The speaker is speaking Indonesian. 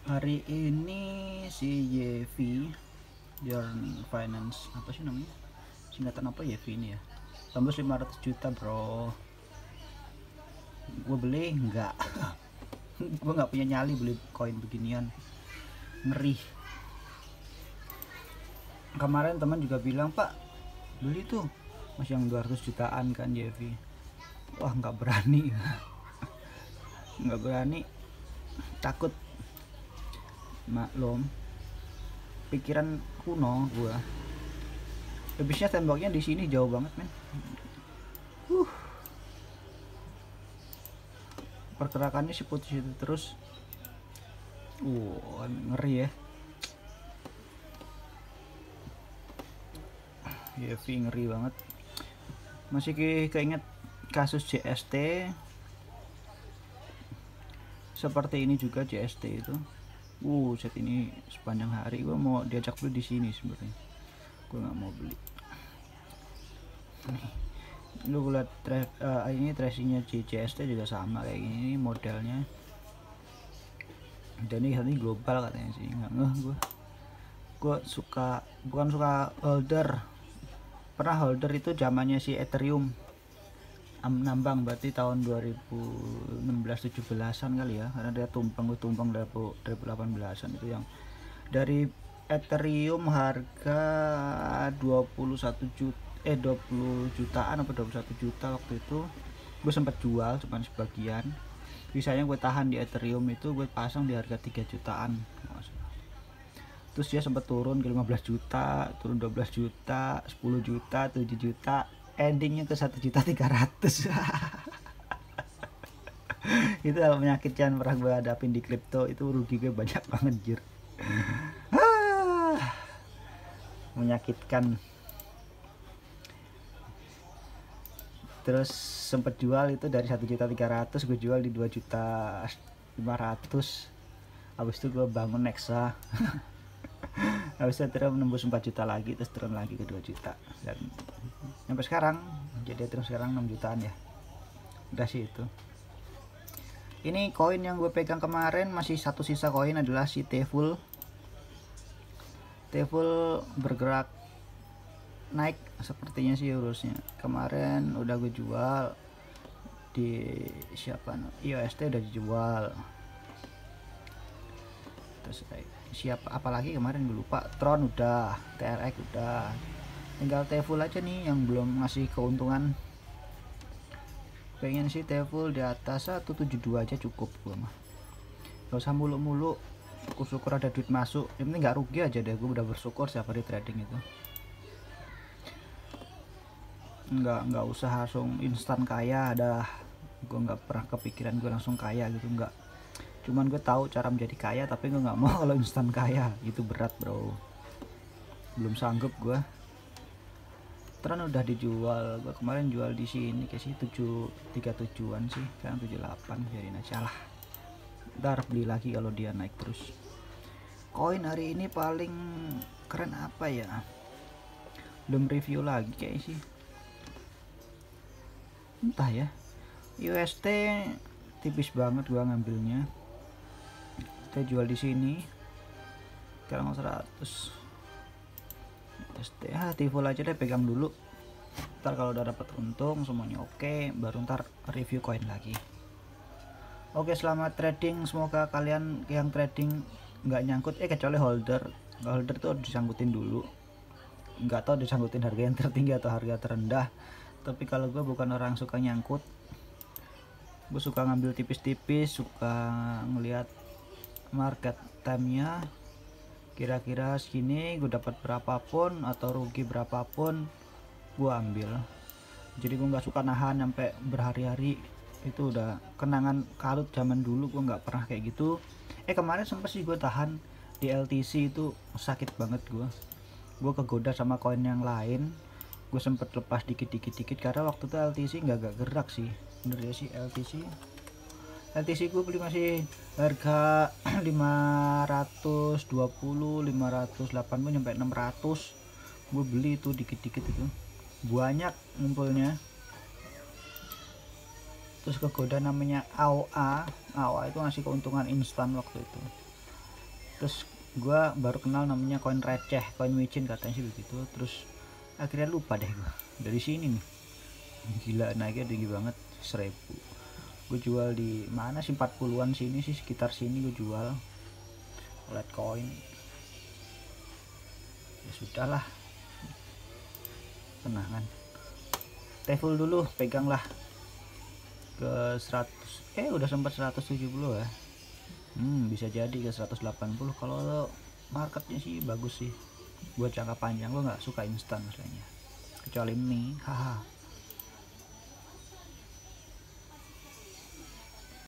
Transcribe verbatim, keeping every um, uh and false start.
Hari ini si Yevi Yarn Finance, apa sih namanya, singkatan apa Yevi ini ya, tembus lima ratus juta bro. Gue beli enggak. Gue nggak punya nyali beli koin beginian, ngeri. Kemarin teman juga bilang, pak beli tuh masih yang dua ratus jutaan kan Yevi. Wah nggak berani. Nggak berani, takut. Maklum, pikiran kuno gua. Habisnya temboknya di sini jauh banget men. Uh. Pergerakannya si putih itu terus. Uh, ngeri ya. Yevi ngeri banget. Masih ke keinget kasus J S T. Seperti ini juga J S T itu. Uh, set ini sepanjang hari gue mau diajak beli di sini sebenarnya. Gue nggak mau beli. Nih, lu lihat uh, ini tracingnya J S T juga sama kayak gini modelnya. Dan ini, ini global katanya sih, nggak ngeh gue. Gue suka, bukan suka holder. Pernah holder itu zamannya si Ethereum. Nambang berarti tahun dua ribu enam belas tujuh belasan kali ya, karena dia tumpang gue tumpang dua ribu delapan belasan itu yang dari Ethereum harga dua puluh satu juta eh dua puluh jutaan apa dua puluh satu juta waktu itu. Gue sempat jual cuman sebagian, bisanya gue tahan di Ethereum itu, gue pasang di harga tiga jutaan. Terus dia sempat turun ke lima belas juta, turun dua belas juta, sepuluh juta, tujuh juta, endingnya ke satu juta tiga ratus. Itu hal menyakitkan pernah gue hadapin di kripto, itu rugi gue banyak banget jir. Menyakitkan. Terus sempet jual itu dari satu juta tiga ratus gue jual di dua juta lima ratus. Habis itu gue bangun Nexa. Habis itu terus menembus empat juta lagi, terus turun lagi ke dua juta, dan sampai sekarang jadi terus sekarang enam jutaan ya. Udah sih itu. Ini koin yang gue pegang kemarin, masih satu sisa koin adalah si Teful. Teful bergerak naik sepertinya sih urusnya. Kemarin udah gue jual di siapa no? I O S T udah dijual. Terus siapa apalagi kemarin gue lupa. Tron udah, T R X udah, tinggal Teful aja nih yang belum ngasih keuntungan. Pengen sih Teful di atas seratus tujuh puluh dua aja cukup gue mah, gak usah mulu-mulu. Aku syukur ada duit masuk, yang penting gak rugi aja deh. Gue udah bersyukur siapa di trading itu. Nggak nggak usah langsung instan kaya. Ada gue nggak pernah kepikiran gue langsung kaya gitu, nggak. Cuman gue tahu cara menjadi kaya, tapi gue nggak mau kalau instan kaya, itu berat bro, belum sanggup gue. Tron udah dijual, gue kemarin jual di sini kayak sih tujuh tiga tujuan sih, sekarang tujuh delapan, biarin aja lah. Ntar beli lagi kalau dia naik terus. Koin hari ini paling keren apa ya? Belum review lagi kayak sih, entah ya. U S T tipis banget gua ngambilnya. Kita jual di sini sekarang seratus. U S T ah, Teful aja deh, pegang dulu. Ntar kalau udah dapat untung semuanya oke, baru ntar review koin lagi. Oke, selamat trading. Semoga kalian yang trading nggak nyangkut, eh kecuali holder. Holder tuh disangkutin dulu. Nggak tahu disangkutin harga yang tertinggi atau harga terendah. Tapi kalau gue bukan orang suka nyangkut, gue suka ngambil tipis-tipis, suka ngelihat market time-nya kira-kira segini, gue dapat berapapun atau rugi berapapun gue ambil. Jadi gue nggak suka nahan sampai berhari-hari, itu udah kenangan kalut zaman dulu. Gue nggak pernah kayak gitu. Eh kemarin sempet sih gue tahan di L T C, itu sakit banget gue. Gue kegoda sama koin yang lain, gue sempet lepas dikit-dikit-dikit karena waktu itu L T C nggak gak gerak sih. Bener ya sih L T C. L T C gue beli masih harga lima ratus dua puluh, lima ratus delapan puluh sampai enam ratus. Gue beli itu dikit-dikit itu. Banyak ngumpulnya. Terus kegoda namanya A O A. A O A itu ngasih keuntungan instan waktu itu. Terus gua baru kenal namanya koin receh, koin micin katanya sih begitu. Terus akhirnya lupa deh gua dari sini nih. Gila, naiknya tinggi banget, seribu. Gue jual di mana sih, empat puluhan sini sih, sekitar sini gue jual Litecoin. Ya sudahlah, tenangan. Teful dulu, peganglah ke seratus, eh udah sempat seratus tujuh puluh ya. Hmm, bisa jadi ke seratus delapan puluh. Kalau marketnya sih bagus sih buat jangka panjang. Gue nggak suka instan masalahnya, kecuali mie, haha.